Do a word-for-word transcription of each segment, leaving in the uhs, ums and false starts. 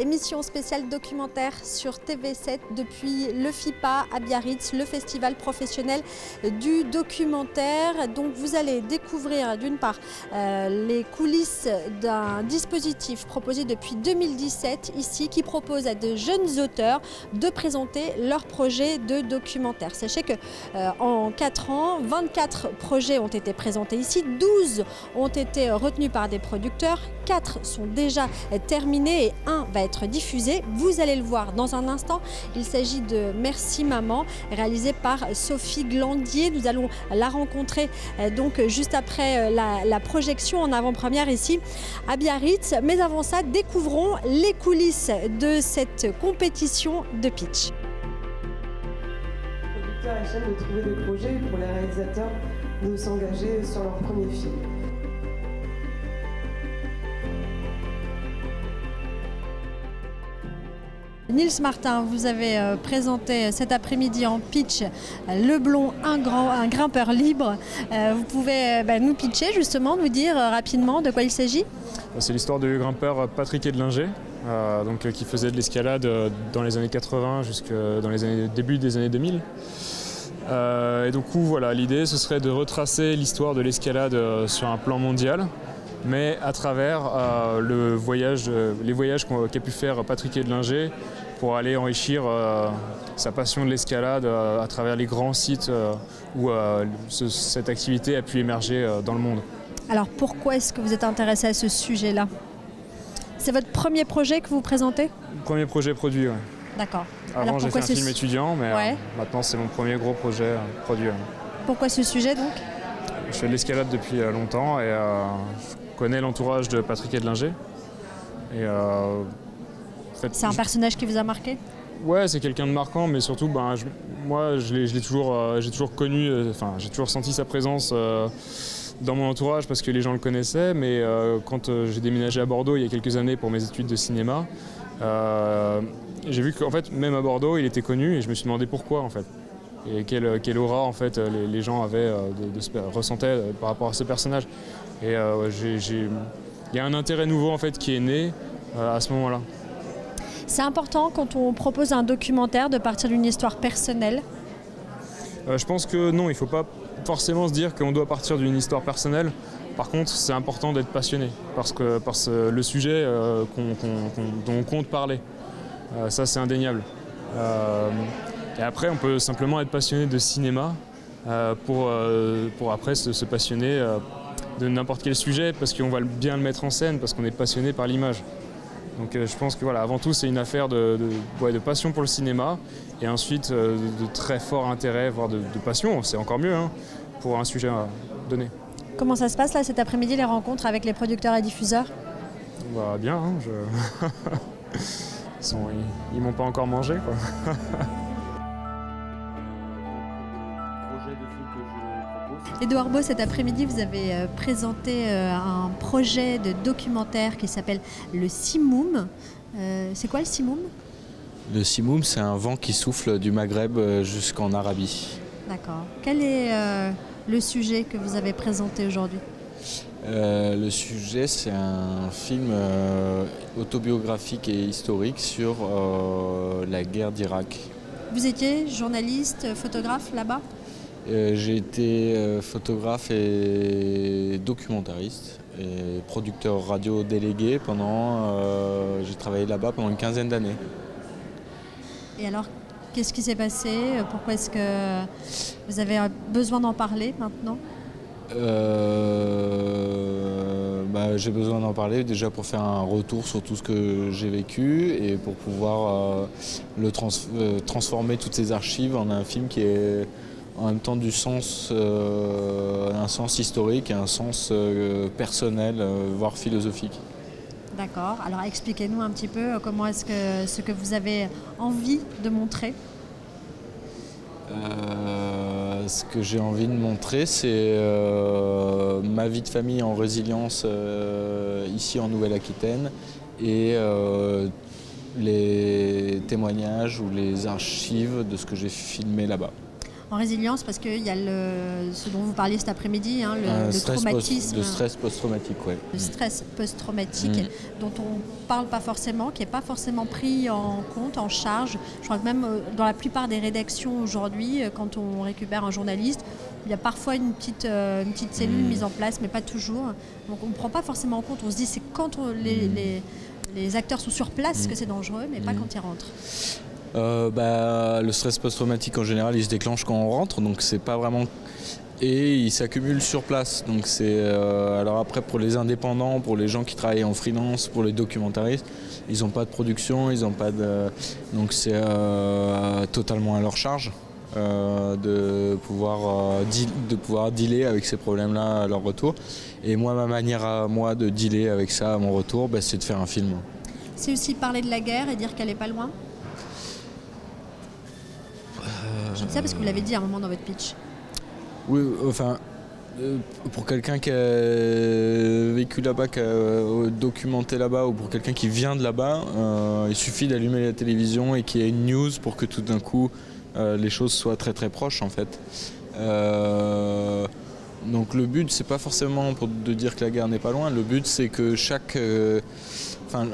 Émission spéciale documentaire sur T V sept depuis le FIPA à Biarritz, le festival professionnel du documentaire. Donc vous allez découvrir d'une part euh, les coulisses d'un dispositif proposé depuis deux mille dix-sept ici qui propose à de jeunes auteurs de présenter leur projet de documentaire. Sachez que euh, en quatre ans, vingt-quatre projets ont été présentés ici, douze ont été retenus par des producteurs, quatre sont déjà terminés et un va être diffusé. Vous allez le voir dans un instant. Il s'agit de Merci Maman, réalisé par Sophie Glandier. Nous allons la rencontrer donc juste après la, la projection en avant-première ici à Biarritz. Mais avant ça, découvrons les coulisses de cette compétition de pitch. Les producteurs essaient de trouver des projets pour les réalisateurs de s'engager sur leur premier film. Nils Martin, vous avez euh, présenté cet après-midi en pitch euh, Le Blond, un, grand, un grimpeur libre. Euh, vous pouvez euh, bah, nous pitcher justement, nous dire euh, rapidement de quoi il s'agit? C'est l'histoire du grimpeur Patrick Edlinger, euh, donc, euh, qui faisait de l'escalade euh, dans les années quatre-vingts jusqu'au dans les années, début des années deux mille. Euh, et donc voilà, l'idée ce serait de retracer l'histoire de l'escalade euh, sur un plan mondial, mais à travers euh, le voyage, euh, les voyages qu'a pu faire Patrick Edlinger pour aller enrichir euh, sa passion de l'escalade euh, à travers les grands sites euh, où euh, ce, cette activité a pu émerger euh, dans le monde. Alors pourquoi est-ce que vous êtes intéressé à ce sujet-là? C'est votre premier projet que vous présentez? Premier projet produit, oui. D'accord. Avant j'ai fait un film étudiant, mais ouais. euh, maintenant c'est mon premier gros projet euh, produit. Ouais. Pourquoi ce sujet donc? Je fais de l'escalade depuis euh, longtemps et euh, je connais l'entourage de Patrick Edlinger. Euh, en fait, c'est un je... personnage qui vous a marqué? Ouais, c'est quelqu'un de marquant, mais surtout, ben, je, moi, je l'ai toujours, euh, j'ai toujours connu, enfin, euh, j'ai toujours senti sa présence euh, dans mon entourage parce que les gens le connaissaient. Mais euh, quand euh, j'ai déménagé à Bordeaux il y a quelques années pour mes études de cinéma, euh, j'ai vu qu'en fait, même à Bordeaux, il était connu et je me suis demandé pourquoi, en fait. Et quelle, quelle aura en fait les, les gens avaient euh, de, de, ressentaient euh, par rapport à ce personnage. Et euh, il y a un intérêt nouveau en fait qui est né euh, à ce moment-là. C'est important quand on propose un documentaire de partir d'une histoire personnelle? euh, Je pense que non, il ne faut pas forcément se dire qu'on doit partir d'une histoire personnelle. Par contre, c'est important d'être passionné parce que parce que le sujet euh, qu'on, qu'on, qu'on, dont on compte parler, euh, ça c'est indéniable. Euh, Et après, on peut simplement être passionné de cinéma euh, pour, euh, pour après se, se passionner euh, de n'importe quel sujet parce qu'on va bien le mettre en scène, parce qu'on est passionné par l'image. Donc euh, je pense que voilà, avant tout, c'est une affaire de, de, ouais, de passion pour le cinéma et ensuite euh, de, de très fort intérêt, voire de, de passion, c'est encore mieux, hein, pour un sujet euh, donné. Comment ça se passe là cet après-midi, les rencontres avec les producteurs et diffuseurs? Bah, bien, hein, je... ils, sont, ils, ils m'ont pas encore mangé, quoi. Édouard Beau, cet après-midi, vous avez euh, présenté euh, un projet de documentaire qui s'appelle le Simoum. Euh, c'est quoi le Simoum? Le Simoum, c'est un vent qui souffle du Maghreb jusqu'en Arabie. D'accord. Quel est euh, le sujet que vous avez présenté aujourd'hui? euh, Le sujet, c'est un film euh, autobiographique et historique sur euh, la guerre d'Irak. Vous étiez journaliste, photographe là-bas? Euh, j'ai été euh, photographe et documentariste et producteur radio délégué pendant, euh, j'ai travaillé là-bas pendant une quinzaine d'années. Et alors, qu'est-ce qui s'est passé? Pourquoi est-ce que vous avez besoin d'en parler maintenant? euh, bah, J'ai besoin d'en parler déjà pour faire un retour sur tout ce que j'ai vécu et pour pouvoir euh, le trans euh, transformer toutes ces archives en un film qui est en même temps du sens, euh, un sens historique et un sens euh, personnel, euh, voire philosophique. D'accord. Alors expliquez-nous un petit peu comment est-ce que ce que vous avez envie de montrer. Euh, ce que j'ai envie de montrer, c'est euh, ma vie de famille en résilience euh, ici en Nouvelle-Aquitaine et euh, les témoignages ou les archives de ce que j'ai filmé là-bas. en résilience parce qu'il y a le, ce dont vous parliez cet après-midi, hein, le, Un le stress traumatisme. Post, le stress post-traumatique, oui. Le stress post-traumatique Mmh. dont on ne parle pas forcément, qui n'est pas forcément pris en compte, en charge. Je crois que même dans la plupart des rédactions aujourd'hui, quand on récupère un journaliste, il y a parfois une petite, euh, une petite cellule mmh. mise en place, mais pas toujours. Donc on ne prend pas forcément en compte. On se dit c'est quand on, les, mmh. les, les acteurs sont sur place mmh. que c'est dangereux, mais mmh. pas quand ils rentrent. Euh, bah, le stress post-traumatique en général, il se déclenche quand on rentre, donc c'est pas vraiment... Et il s'accumule sur place. Donc c'est euh, alors après pour les indépendants, pour les gens qui travaillent en freelance, pour les documentaristes, ils n'ont pas de production, ils n'ont pas de... Donc c'est euh, totalement à leur charge. Euh, de, pouvoir, euh, deal, de pouvoir dealer avec ces problèmes-là à leur retour. Et moi, ma manière à moi de dealer avec ça à mon retour, bah, c'est de faire un film. C'est aussi parler de la guerre et dire qu'elle n'est pas loin euh... Je dis ça parce que vous l'avez dit à un moment dans votre pitch. Oui, enfin, euh, pour quelqu'un qui a vécu là-bas, qui a euh, documenté là-bas, ou pour quelqu'un qui vient de là-bas, euh, il suffit d'allumer la télévision et qu'il y ait une news pour que tout d'un coup, Euh, les choses soient très très proches en fait. Euh, donc le but c'est pas forcément pour de dire que la guerre n'est pas loin, le but c'est que chaque... Euh, enfin,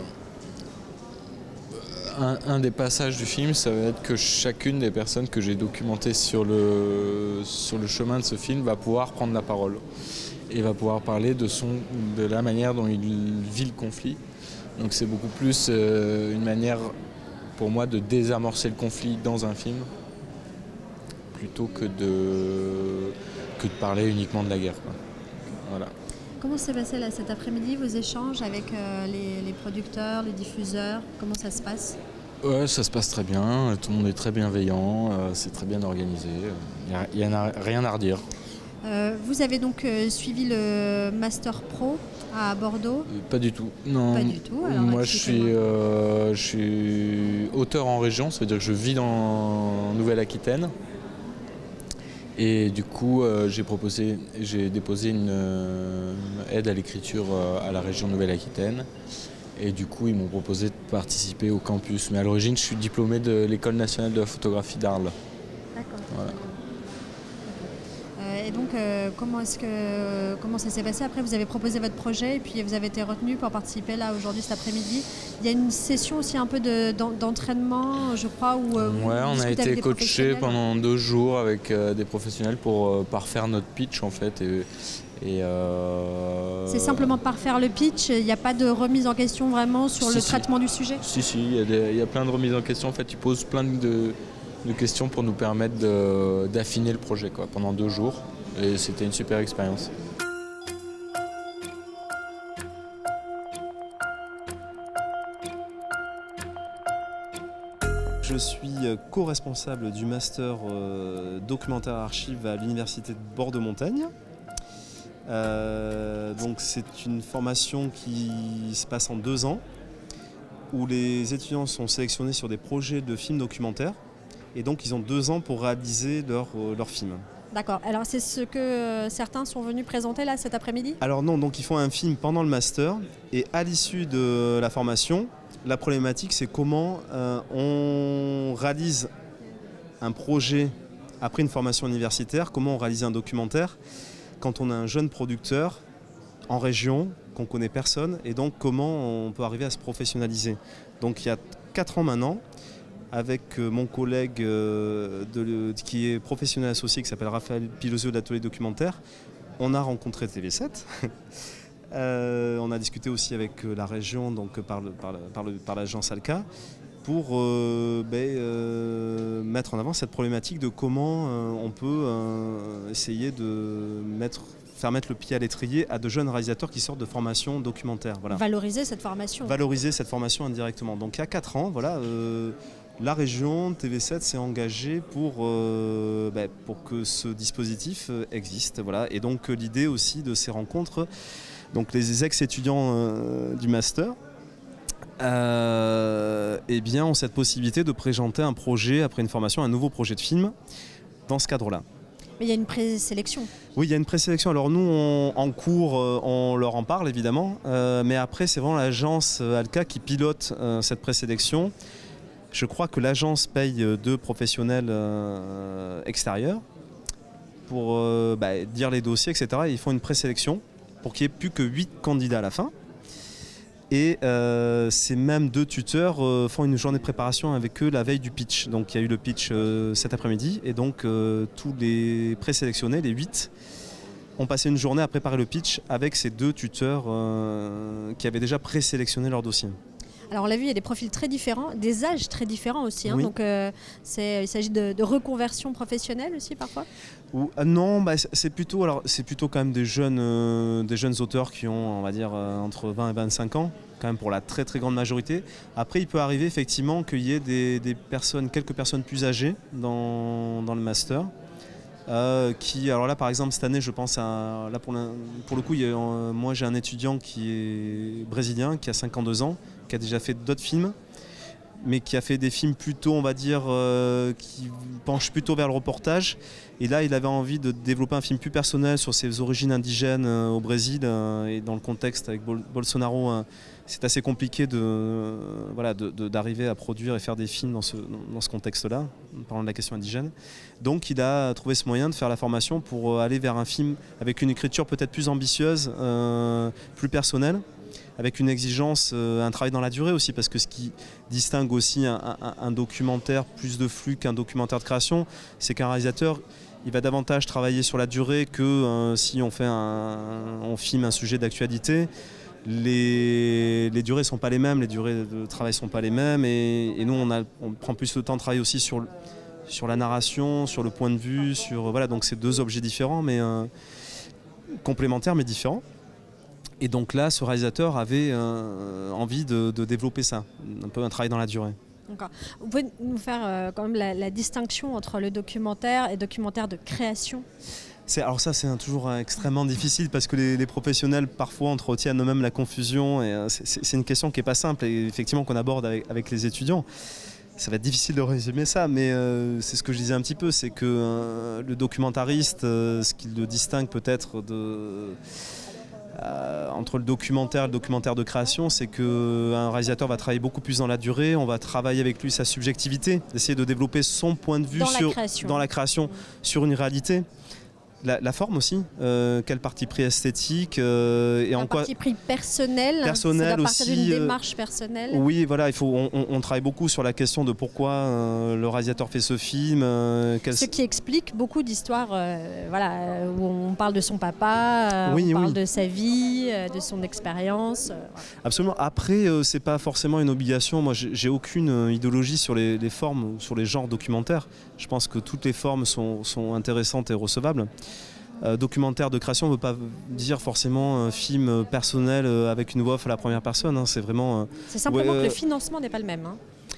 un, un des passages du film ça va être que chacune des personnes que j'ai documentées sur le, sur le chemin de ce film va pouvoir prendre la parole et va pouvoir parler de, son, de la manière dont il vit le conflit. Donc c'est beaucoup plus euh, une manière pour moi de désamorcer le conflit dans un film plutôt que de, que de parler uniquement de la guerre, quoi. Voilà. Comment s'est passé là cet après-midi vos échanges avec euh, les, les producteurs, les diffuseurs? Comment ça se passe? Ouais, ça se passe très bien, tout le monde est très bienveillant, euh, c'est très bien organisé, il n'y a, a rien à redire. Euh, vous avez donc euh, suivi le Master Pro à Bordeaux? euh, Pas du tout, non. Pas du tout. Alors, moi je suis, euh, je suis auteur en région, ça veut dire que je vis dans Nouvelle-Aquitaine. Et du coup, euh, j'ai proposé, j'ai déposé une euh, aide à l'écriture euh, à la région Nouvelle-Aquitaine. Et du coup, ils m'ont proposé de participer au campus. Mais à l'origine, je suis diplômé de l'École nationale de la photographie d'Arles. D'accord. Voilà. Euh, et donc, euh, comment est-ce que comment ça s'est passé? Après, vous avez proposé votre projet et puis vous avez été retenu pour participer là aujourd'hui cet après-midi. Il y a une session aussi un peu de, d'entraînement, je crois, où euh, ouais, on a été coaché pendant deux jours avec euh, des professionnels pour euh, parfaire notre pitch en fait. Et, et euh... C'est simplement parfaire le pitch. Il n'y a pas de remise en question vraiment sur si, le si. traitement du sujet. Si, si. Il y a des, il y a plein de remises en question. En fait, ils posent plein de de questions pour nous permettre de, d'affiner le projet quoi, pendant deux jours. Et c'était une super expérience. Je suis co-responsable du master euh, documentaire archive à l'université de Bordeaux-Montaigne. Euh, donc c'est une formation qui se passe en deux ans, où les étudiants sont sélectionnés sur des projets de films documentaires. Et donc ils ont deux ans pour réaliser leur, euh, leur film. D'accord. Alors c'est ce que euh, certains sont venus présenter là cet après-midi? Alors non, donc ils font un film pendant le master et à l'issue de la formation, la problématique c'est comment euh, on réalise un projet après une formation universitaire, comment on réalise un documentaire quand on a un jeune producteur en région, qu'on connaît personne, et donc comment on peut arriver à se professionnaliser. Donc il y a quatre ans maintenant, avec mon collègue de, de, qui est professionnel associé, qui s'appelle Raphaël Pilosio de l'atelier documentaire, on a rencontré T V sept. euh, on a discuté aussi avec la région, donc par, le, par, le, par, le, par l'agence Alca, pour euh, ben, euh, mettre en avant cette problématique de comment euh, on peut euh, essayer de mettre, faire mettre le pied à l'étrier à de jeunes réalisateurs qui sortent de formation documentaire. Voilà. Valoriser cette formation. Valoriser cette formation indirectement. Donc il y a quatre ans, voilà, euh, la région T V sept s'est engagée pour, euh, bah, pour que ce dispositif existe. Voilà. Et donc l'idée aussi de ces rencontres, donc les ex-étudiants euh, du master, euh, eh bien, ont cette possibilité de présenter un projet après une formation, un nouveau projet de film dans ce cadre-là. Mais il y a une présélection. Oui, il y a une présélection. Alors nous, on, en cours, on leur en parle évidemment, euh, mais après c'est vraiment l'agence Alca qui pilote euh, cette présélection. Je crois que l'agence paye deux professionnels euh, extérieurs pour euh, bah, dire les dossiers, et cetera. Et ils font une présélection pour qu'il n'y ait plus que huit candidats à la fin. Et euh, ces mêmes deux tuteurs euh, font une journée de préparation avec eux la veille du pitch. Donc il y a eu le pitch euh, cet après-midi et donc euh, tous les présélectionnés, les huit, ont passé une journée à préparer le pitch avec ces deux tuteurs euh, qui avaient déjà présélectionné leur dossier. Alors on l'a vu, il y a des profils très différents, des âges très différents aussi. Hein, oui. Donc euh, il s'agit de, de reconversion professionnelle aussi parfois. Ou, euh, non, bah, c'est plutôt, alors c'est plutôt quand même des jeunes, euh, des jeunes auteurs qui ont, on va dire, euh, entre vingt et vingt-cinq ans, quand même pour la très très grande majorité. Après, il peut arriver effectivement qu'il y ait des, des personnes, quelques personnes plus âgées dans, dans le master. Euh, qui, alors là par exemple cette année je pense à, là pour, la, pour le coup il y a, euh, moi j'ai un étudiant qui est brésilien, qui a cinquante-deux ans, qui a déjà fait d'autres films, mais qui a fait des films plutôt on va dire euh, qui penchent plutôt vers le reportage, et là il avait envie de développer un film plus personnel sur ses origines indigènes euh, au Brésil, euh, et dans le contexte avec Bol Bolsonaro euh, c'est assez compliqué de, euh, voilà, de, de, d'arriver à produire et faire des films dans ce, dans ce contexte-là, en parlant de la question indigène. Donc il a trouvé ce moyen de faire la formation pour aller vers un film avec une écriture peut-être plus ambitieuse, euh, plus personnelle, avec une exigence, euh, un travail dans la durée aussi, parce que ce qui distingue aussi un, un, un documentaire plus de flux qu'un documentaire de création, c'est qu'un réalisateur il va davantage travailler sur la durée que euh, si on, fait un, on filme un sujet d'actualité. Les, les durées ne sont pas les mêmes, les durées de travail ne sont pas les mêmes, et, et nous on, a, on prend plus de temps de travailler aussi sur, sur la narration, sur le point de vue, sur, voilà, donc c'est deux objets différents, mais euh, complémentaires mais différents. Et donc là, ce réalisateur avait euh, envie de, de développer ça, un peu un travail dans la durée. D'accord. Vous pouvez nous faire euh, quand même la, la distinction entre le documentaire et documentaire de création ? Alors ça c'est toujours extrêmement difficile parce que les, les professionnels parfois entretiennent eux-mêmes la confusion, et c'est une question qui n'est pas simple et effectivement qu'on aborde avec, avec les étudiants. Ça va être difficile de résumer ça, mais euh, c'est ce que je disais un petit peu, c'est que euh, le documentariste, euh, ce qui le distingue peut-être de... Euh, entre le documentaire et le documentaire de création, c'est qu'un réalisateur va travailler beaucoup plus dans la durée, on va travailler avec lui sa subjectivité, essayer de développer son point de vue dans sur, la création, dans la création mmh. sur une réalité. La, la forme aussi, euh, quel parti pris esthétique euh, et un en quoi parti pris personnel, personnel c'est à aussi, partir d'une euh, démarche personnelle. Oui, voilà, il faut, on, on travaille beaucoup sur la question de pourquoi euh, le réalisateur fait ce film. Euh, quel... Ce qui explique beaucoup d'histoires, euh, voilà, où on parle de son papa, euh, oui, on parle oui. de sa vie, euh, de son expérience. Euh, voilà. Absolument. Après, euh, c'est pas forcément une obligation. Moi, j'ai aucune euh, idéologie sur les, les formes, sur les genres documentaires. Je pense que toutes les formes sont, sont intéressantes et recevables. Euh, documentaire de création ne veut pas dire forcément un film personnel euh, avec une voix off à la première personne. Hein. C'est vraiment. Euh, c'est simplement ouais, euh, que le financement n'est pas le même. Hein.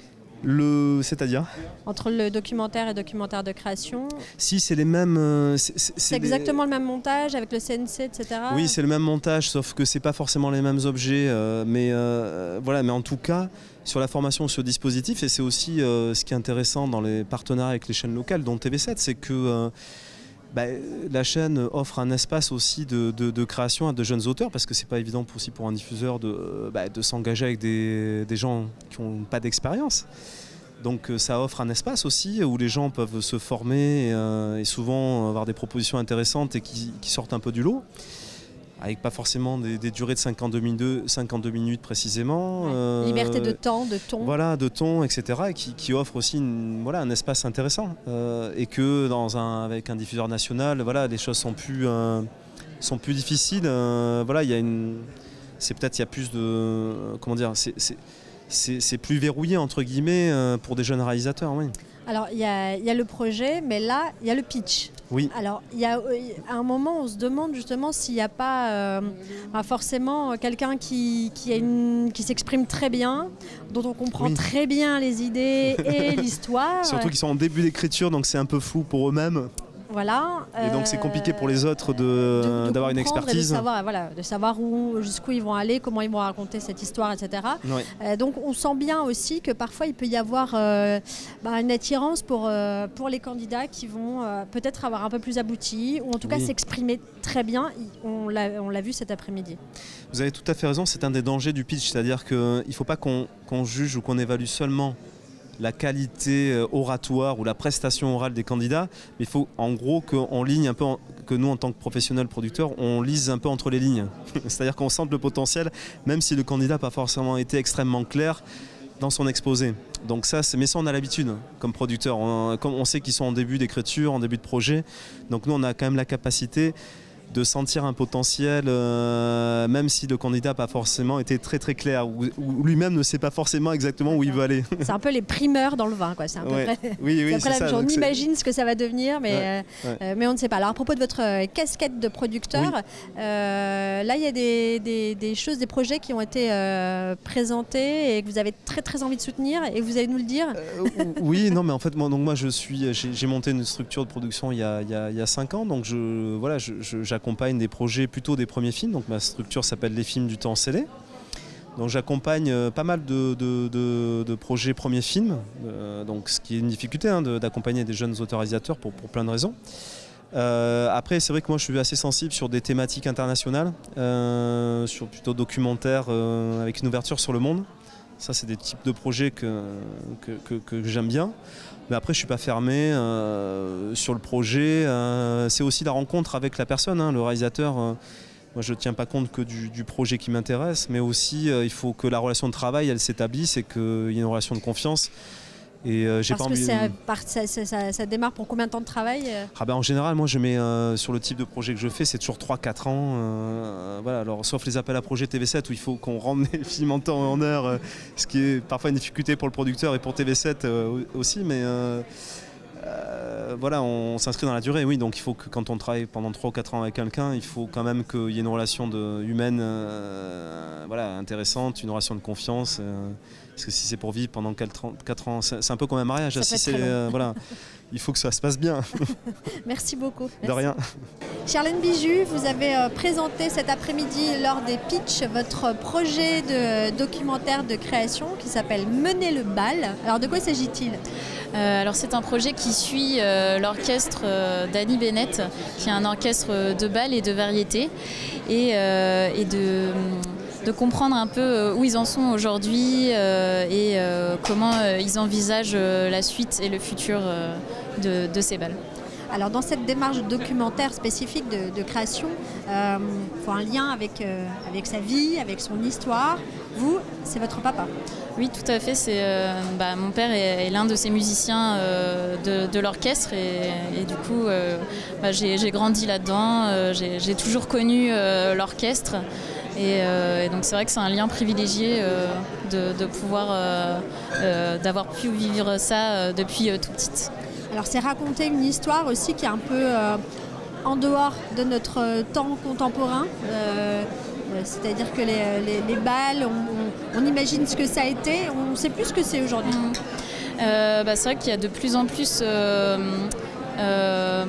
Le, c'est-à-dire entre le documentaire et documentaire de création. Si, c'est les mêmes. Euh, c'est exactement des... le même montage avec le C N C, et cetera. Oui, c'est le même montage, sauf que c'est pas forcément les mêmes objets. Euh, mais euh, voilà, mais en tout cas, sur la formation sur le dispositif, et c'est aussi euh, ce qui est intéressant dans les partenariats avec les chaînes locales, dont T V sept, c'est que. Euh, Bah, la chaîne offre un espace aussi de, de, de création à de jeunes auteurs, parce que c'est pas évident aussi pour un diffuseur de, bah, de s'engager avec des, des gens qui n'ont pas d'expérience. Donc ça offre un espace aussi où les gens peuvent se former et, euh, et souvent avoir des propositions intéressantes et qui, qui sortent un peu du lot, avec pas forcément des, des durées de cinquante-deux minutes précisément. Ouais. Euh, Liberté de temps, de ton. Voilà, de ton, et cetera. Et qui, qui offre aussi une, voilà, un espace intéressant. Euh, et que dans un, avec un diffuseur national, voilà, les choses sont plus, euh, sont plus difficiles. Euh, voilà, il y a une, c'est peut-être il y a plus de, comment dire, c'est plus verrouillé entre guillemets euh, pour des jeunes réalisateurs. Oui. Alors, il y, y a le projet, mais là, il y a le pitch. Oui. Alors, il y a, à un moment, on se demande justement s'il n'y a pas euh, forcément quelqu'un qui, qui, qui s'exprime très bien, dont on comprend oui. très bien les idées et l'histoire. Surtout qu'ils sont en début d'écriture, donc c'est un peu flou pour eux-mêmes. Voilà. Et donc c'est compliqué pour les autres d'avoir une expertise. De savoir, voilà, de savoir où, jusqu'où ils vont aller, comment ils vont raconter cette histoire, et cetera. Oui. Euh, donc on sent bien aussi que parfois il peut y avoir euh, bah, une attirance pour, euh, pour les candidats qui vont euh, peut-être avoir un peu plus abouti, ou en tout cas oui. s'exprimer très bien. On l'a vu cet après-midi. Vous avez tout à fait raison, c'est un des dangers du pitch, c'est-à-dire qu'il ne faut pas qu'on qu'on juge ou qu'on évalue seulement la qualité oratoire ou la prestation orale des candidats, mais il faut en gros qu'on ligne un peu, en, que nous en tant que professionnels producteurs, on lise un peu entre les lignes. C'est-à-dire qu'on sente le potentiel, même si le candidat n'a pas forcément été extrêmement clair dans son exposé. Donc ça, mais ça on a l'habitude comme producteur. On, comme on sait qu'ils sont en début d'écriture, en début de projet, donc nous on a quand même la capacité de sentir un potentiel, euh, même si le candidat n'a pas forcément été très très clair, ou, ou lui-même ne sait pas forcément exactement où il veut aller. C'est un peu les primeurs dans le vin, quoi. C'est un peu ouais. près, oui, oui, c'est ça, on imagine ce que ça va devenir, mais, ouais, ouais. Euh, mais on ne sait pas. Alors à propos de votre casquette de producteur, oui. euh, là il y a des, des, des choses, des projets qui ont été euh, présentés et que vous avez très très envie de soutenir, et vous allez nous le dire. euh, Oui, non, mais en fait moi, donc moi je suis, j'ai, j'ai monté une structure de production il y a, il y a, il y a cinq ans, donc je, voilà, je, je, j'accompagne des projets, plutôt des premiers films. Donc ma structure s'appelle Les Films du Temps Scellé. Donc j'accompagne euh, pas mal de, de, de, de projets premiers films, euh, donc ce qui est une difficulté hein, de, d'accompagner des jeunes auteurs-réalisateurs pour, pour plein de raisons. Euh, après c'est vrai que moi je suis assez sensible sur des thématiques internationales, euh, sur plutôt documentaires euh, avec une ouverture sur le monde. Ça c'est des types de projets que, que, que, que j'aime bien. Mais après, je ne suis pas fermé euh, sur le projet. Euh, c'est aussi la rencontre avec la personne, hein, le réalisateur. Euh, moi, je ne tiens pas compte que du, du projet qui m'intéresse, mais aussi, euh, il faut que la relation de travail, elle s'établisse et qu'il y ait une relation de confiance. Et, euh, j'ai Parce pas que envie... ça, ça, ça, ça démarre pour combien de temps de travail? ah ben, en général, moi, je mets euh, sur le type de projet que je fais, c'est toujours trois quatre ans. Euh, voilà, alors, sauf les appels à projets T V sept où il faut qu'on rende les films en temps et en heure, euh, ce qui est parfois une difficulté pour le producteur et pour T V sept euh, aussi. Mais euh, euh, voilà, on s'inscrit dans la durée, oui. Donc il faut que quand on travaille pendant trois ou quatre ans avec quelqu'un, il faut quand même qu'il y ait une relation de, humaine euh, voilà, intéressante, une relation de confiance. Euh, Parce que si c'est pour vivre pendant quatre ans, c'est un peu comme un mariage. Si c'est, euh, voilà, il faut que ça se passe bien. Merci beaucoup. De Merci. Rien. Charlène Bijou, vous avez euh, présenté cet après-midi lors des pitchs votre projet de documentaire de création qui s'appelle Mener le bal. Alors de quoi s'agit-il? euh, Alors c'est un projet qui suit euh, l'orchestre euh, d'Annie Bennett, qui est un orchestre de bal et de variété, et, euh, et de... de comprendre un peu où ils en sont aujourd'hui euh, et euh, comment euh, ils envisagent euh, la suite et le futur euh, de, de ces bals. Alors dans cette démarche documentaire spécifique de, de création, euh, il faut un lien avec, euh, avec sa vie, avec son histoire. Vous, c'est votre papa. Oui, tout à fait. C'est, euh, bah, mon père est, est l'un de ces musiciens euh, de, de l'orchestre et, et du coup, euh, bah, j'ai, j'ai grandi là-dedans. Euh, j'ai, j'ai toujours connu euh, l'orchestre. Et, euh, et donc c'est vrai que c'est un lien privilégié euh, de, de pouvoir, euh, euh, d'avoir pu vivre ça euh, depuis euh, tout petite. Alors c'est raconter une histoire aussi qui est un peu euh, en dehors de notre temps contemporain. Euh, c'est-à-dire que les, les, les balles, on, on, on imagine ce que ça a été, on ne sait plus ce que c'est aujourd'hui. Mmh. Euh, bah, c'est vrai qu'il y a de plus en plus... Euh, euh,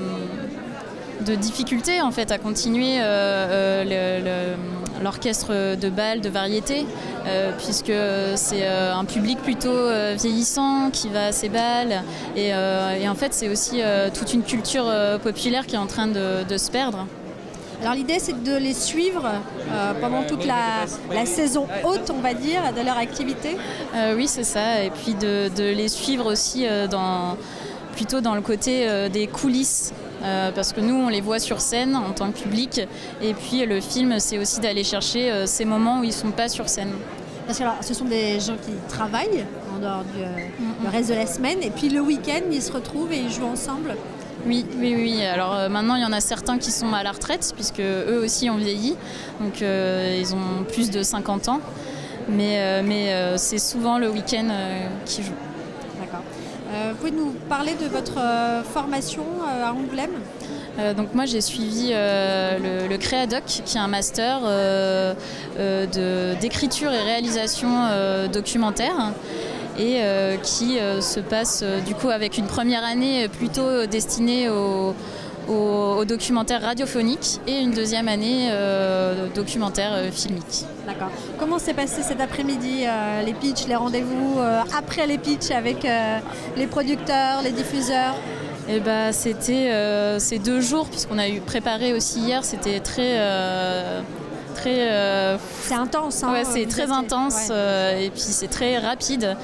de difficultés en fait à continuer euh, euh, le, le, l'orchestre de bal de variété euh, puisque c'est euh, un public plutôt euh, vieillissant qui va à ces bals et, euh, et en fait c'est aussi euh, toute une culture euh, populaire qui est en train de, de se perdre. Alors l'idée c'est de les suivre euh, pendant toute la, la saison haute on va dire de leur activité. Euh, oui c'est ça et puis de, de les suivre aussi euh, dans, plutôt dans le côté euh, des coulisses. Euh, parce que nous on les voit sur scène en tant que public et puis le film c'est aussi d'aller chercher euh, ces moments où ils ne sont pas sur scène. Parce que alors, ce sont des gens qui travaillent en dehors du euh, mm-hmm. le reste de la semaine et puis le week-end ils se retrouvent et ils jouent ensemble. Oui, oui, oui. Alors euh, maintenant il y en a certains qui sont à la retraite puisque eux aussi ont vieilli, donc euh, ils ont plus de cinquante ans, mais, euh, mais euh, c'est souvent le week-end euh, qu'ils jouent. D'accord. Euh, vous pouvez nous parler de votre euh, formation euh, à Angoulême? euh, Donc moi j'ai suivi euh, le, le Créadoc qui est un master euh, euh, de, d'écriture et réalisation euh, documentaire et euh, qui euh, se passe euh, du coup avec une première année plutôt destinée au, au, au documentaire radiophonique et une deuxième année euh, documentaire euh, filmique. D'accord. Comment s'est passé cet après-midi, euh, les pitchs, les rendez-vous euh, après les pitchs avec euh, les producteurs, les diffuseurs? Eh ben, c'était euh, ces deux jours, puisqu'on a eu préparé aussi hier, c'était très... Euh, très euh, c'est intense. Hein, ouais, c'est très intense ouais. euh, et puis c'est très rapide.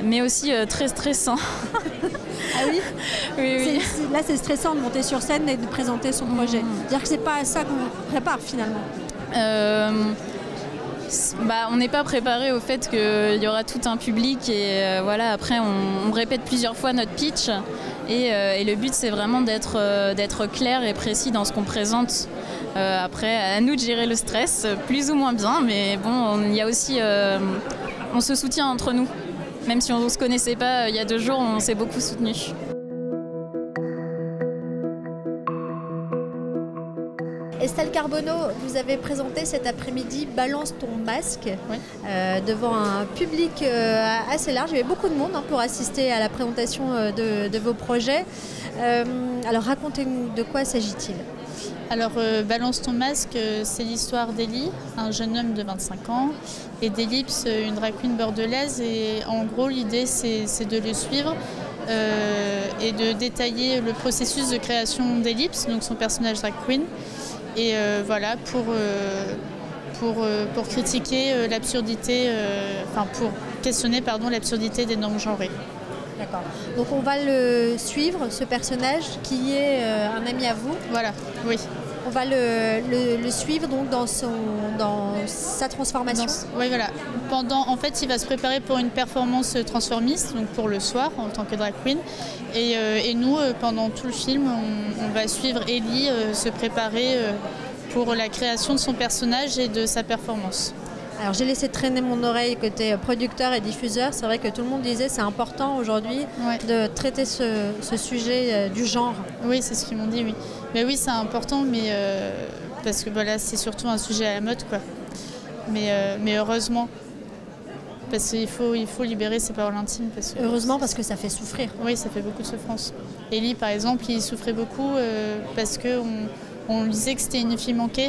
mais aussi euh, très stressant. Ah oui, oui, oui. C'est, c'est, là, c'est stressant de monter sur scène et de présenter son projet. Mmh. C'est-à-dire que c'est pas à ça qu'on prépare finalement. Euh, bah, on n'est pas préparé au fait qu'il y aura tout un public et euh, voilà. Après, on, on répète plusieurs fois notre pitch et, euh, et le but, c'est vraiment d'être, euh, d'être clair et précis dans ce qu'on présente. Euh, après, à nous de gérer le stress, plus ou moins bien, mais bon, il y a aussi, euh, on se soutient entre nous. Même si on ne se connaissait pas il y a deux jours, on s'est beaucoup soutenus. Estelle Carbonneau, vous avez présenté cet après-midi Balance ton masque, oui. euh, devant un public euh, assez large. Il y avait beaucoup de monde hein, pour assister à la présentation euh, de, de vos projets. Euh, alors racontez-nous, de quoi s'agit-il ? Alors, euh, Balance ton masque, euh, c'est l'histoire d'Ellie, un jeune homme de vingt-cinq ans, et d'Ellipse, une drag queen bordelaise. Et en gros, l'idée, c'est, c'est de le suivre euh, et de détailler le processus de création d'Ellipse, donc son personnage drag queen. Et euh, voilà, pour, euh, pour, euh, pour critiquer euh, l'absurdité, euh, enfin pour questionner pardon, l'absurdité des normes genrées. D'accord. Donc on va le suivre, ce personnage qui est euh, un ami à vous. Voilà, oui. On va le, le, le suivre donc dans, son, dans sa transformation. Dans, oui, voilà. Pendant, en fait, il va se préparer pour une performance transformiste, donc pour le soir en tant que drag queen. Et, euh, et nous, euh, pendant tout le film, on, on va suivre Ellie euh, se préparer euh, pour la création de son personnage et de sa performance. Alors j'ai laissé traîner mon oreille côté producteur et diffuseur. C'est vrai que tout le monde disait c'est important aujourd'hui ouais. de traiter ce, ce sujet euh, du genre. Oui, c'est ce qu'ils m'ont dit, oui. Mais oui, c'est important, mais euh, parce que voilà, c'est surtout un sujet à la mode, quoi. Mais, euh, mais heureusement, parce qu'il faut, il faut libérer ses paroles intimes. Parce que, heureusement, parce que ça fait souffrir. Oui, ça fait beaucoup de souffrance. Ellie, par exemple, il souffrait beaucoup euh, parce qu'on on disait que c'était une fille manquée.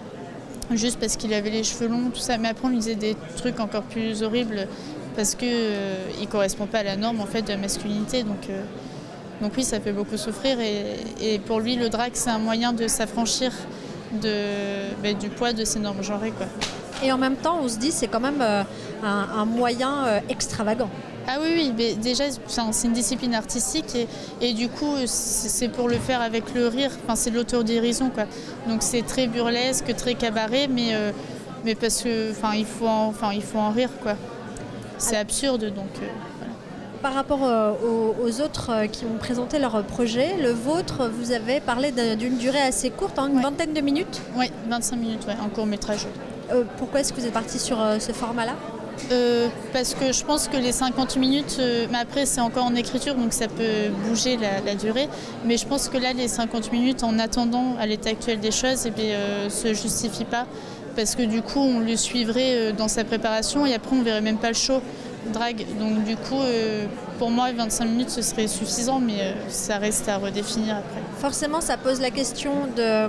Juste parce qu'il avait les cheveux longs, tout ça. Mais après, on lui disait des trucs encore plus horribles parce qu'il euh, ne correspond pas à la norme en fait, de la masculinité. Donc, euh, donc oui, ça fait beaucoup souffrir. Et, et pour lui, le drag, c'est un moyen de s'affranchir de, bah, du poids de ces normes genrées, quoi. Et en même temps, on se dit c'est quand même euh, un, un moyen euh, extravagant. Ah oui, oui, mais déjà, c'est une discipline artistique et, et du coup, c'est pour le faire avec le rire. Enfin, c'est de l'autodérision, quoi. Donc c'est très burlesque, très cabaret, mais, euh, mais parce que, enfin, il faut en, enfin, il faut en rire, quoi. C'est absurde, donc. Euh, voilà. Par rapport euh, aux, aux autres euh, qui ont présenté leur projet, le vôtre, vous avez parlé d'une durée assez courte, hein, une ouais. vingtaine de minutes. Oui, vingt-cinq minutes, ouais, en court métrage. Euh, pourquoi est-ce que vous êtes parti sur euh, ce format-là ? Euh, parce que je pense que les cinquante minutes, euh, mais après c'est encore en écriture donc ça peut bouger la, la durée, mais je pense que là les cinquante minutes en attendant à l'état actuel des choses, eh bien, euh, se justifient pas parce que du coup on le suivrait euh, dans sa préparation et après on verrait même pas le show drag, donc du coup euh, pour moi vingt-cinq minutes ce serait suffisant, mais euh, ça reste à redéfinir après. Forcément ça pose la question de,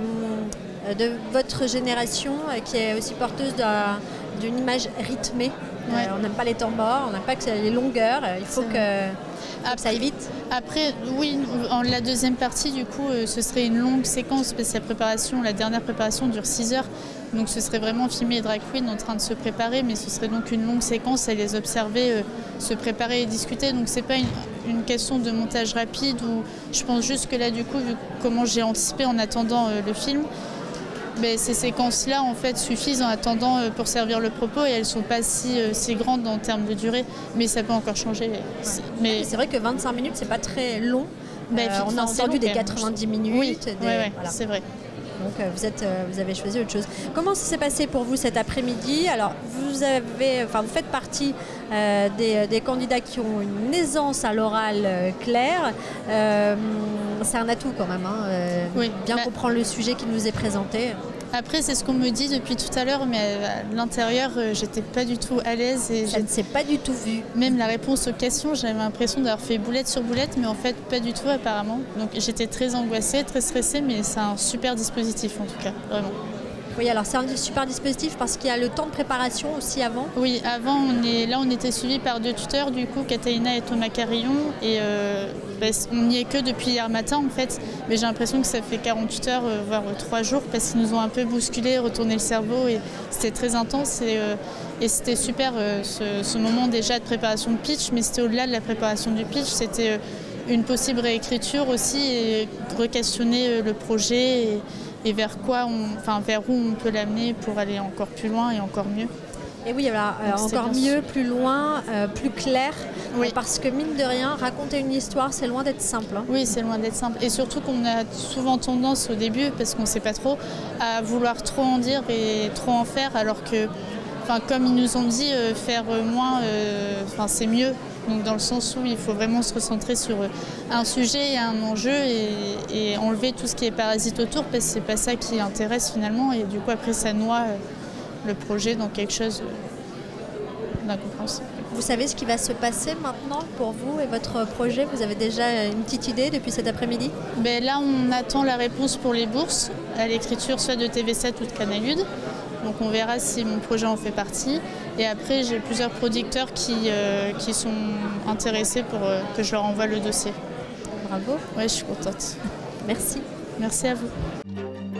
de votre génération qui est aussi porteuse d'un d'une image rythmée. Ouais. Euh, on n'aime pas les temps morts, on n'aime pas que les longueurs, il faut que, après, que ça aille vite. Après, oui, en la deuxième partie, du coup, euh, ce serait une longue séquence, parce que la préparation, la dernière préparation dure six heures, donc ce serait vraiment filmer les drag queens en train de se préparer, mais ce serait donc une longue séquence à les observer, euh, se préparer et discuter, donc c'est pas une, une question de montage rapide, où je pense juste que là, du coup, vu comment j'ai anticipé en attendant euh, le film, mais ces séquences-là en fait suffisent en attendant euh, pour servir le propos et elles ne sont pas si, euh, si grandes en termes de durée, mais ça peut encore changer. Ouais. Mais c'est vrai que vingt-cinq minutes, c'est pas très long. Bah, euh, on a entendu long, des quatre-vingt-dix minutes. Oui, des, ouais, ouais, voilà. C'est vrai. Donc euh, vous, êtes, euh, vous avez choisi autre chose. Comment ça s'est passé pour vous cet après-midi ? Alors vous, avez, enfin, vous faites partie euh, des, des candidats qui ont une aisance à l'oral euh, claire. Euh, c'est un atout quand même, hein, euh, oui, bien bah, comprendre le sujet qui nous est présenté. Après, c'est ce qu'on me dit depuis tout à l'heure, mais à l'intérieur, euh, j'étais pas du tout à l'aise. Et ça ne s'est pas du tout vu. Même la réponse aux questions, j'avais l'impression d'avoir fait boulette sur boulette, mais en fait, pas du tout apparemment. Donc j'étais très angoissée, très stressée, mais c'est un super dispositif en tout cas, vraiment. Oui, alors c'est un super dispositif parce qu'il y a le temps de préparation aussi avant. Oui, avant, on est, là on était suivis par deux tuteurs, du coup, Catalina et Thomas Carillon, et euh, bah, on n'y est que depuis hier matin en fait, mais j'ai l'impression que ça fait quarante-huit heures, euh, voire trois jours, parce qu'ils nous ont un peu bousculé, retourné le cerveau, et c'était très intense, et, euh, et c'était super euh, ce, ce moment déjà de préparation de pitch, mais c'était au-delà de la préparation du pitch, c'était euh, une possible réécriture aussi, et re-questionner euh, le projet, et, et vers quoi, on, enfin vers où on peut l'amener pour aller encore plus loin et encore mieux. Et oui, voilà, euh, encore mieux, plus loin, euh, plus clair, oui. euh, parce que mine de rien, raconter une histoire, c'est loin d'être simple. Hein. Oui, c'est loin d'être simple. Et surtout qu'on a souvent tendance au début, parce qu'on ne sait pas trop, à vouloir trop en dire et trop en faire, alors que, enfin, comme ils nous ont dit, euh, faire moins, euh, enfin, c'est mieux. Donc dans le sens où il faut vraiment se recentrer sur un sujet et un enjeu et, et enlever tout ce qui est parasite autour, parce que c'est pas ça qui intéresse finalement, et du coup après ça noie le projet dans quelque chose d'incompréhensible. Vous savez ce qui va se passer maintenant pour vous et votre projet? Vous avez déjà une petite idée depuis cet après-midi? Ben là on attend la réponse pour les bourses à l'écriture, soit de T V sept ou de Canal-Lude. Donc on verra si mon projet en fait partie. Et après, j'ai plusieurs producteurs qui, euh, qui sont intéressés pour euh, que je leur envoie le dossier. Bravo. Ouais, je suis contente. Merci. Merci à vous.